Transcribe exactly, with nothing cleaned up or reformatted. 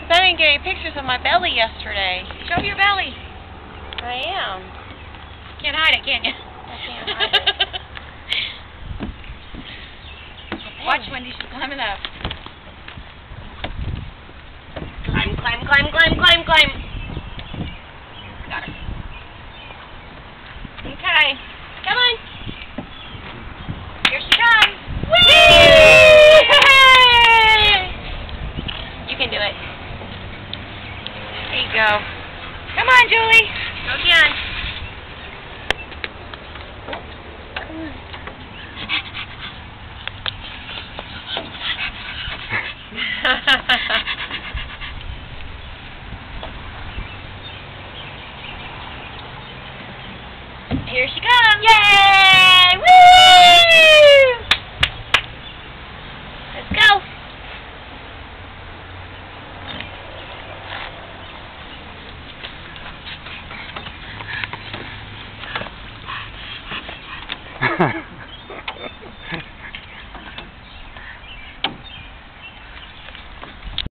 I didn't get any pictures of my belly yesterday. Show your belly. I am. Can't hide it, can you? I can't hide it. Watch Wendy, she's climbing up. Climb, climb, climb, climb, climb, climb. Got her. Okay. Come on. Here she comes. Whee! You can do it. There you go. Come on, Julie. Go again. Here she comes. Yay! Woo! Let's go. Ha ha.